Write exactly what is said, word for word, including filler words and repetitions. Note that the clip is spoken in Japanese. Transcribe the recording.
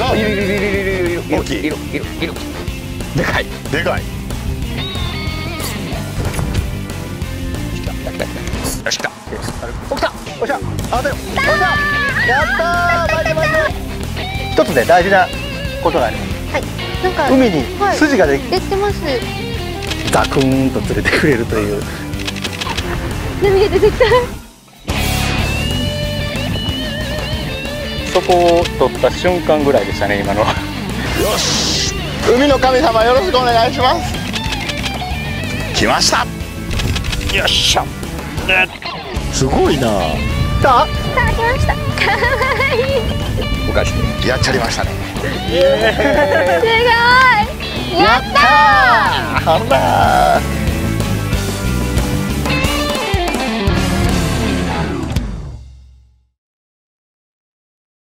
あ、 いるいるいるいるいるいる大きい。 いるいるいる。でかい。 でかい。 来た来た来た来た。よし来た。 お、来た。おっしゃ。あ、だよ。おっしゃ。やったー。巻いて巻いて。一つね、大事なことがあります。 はい。なんか海に筋ができ、 出てます。 ガクンと連れてくれるという。 涙出てきた。 そこを取った瞬間ぐらいでしたね、今のは。 よし、海の神様よろしくお願いします。来ました。よっしゃ。すごいな。 来た。 さあ来ました。かわいい。 お返して。 やっちゃいましたね。 すごい。やったー。 あらー。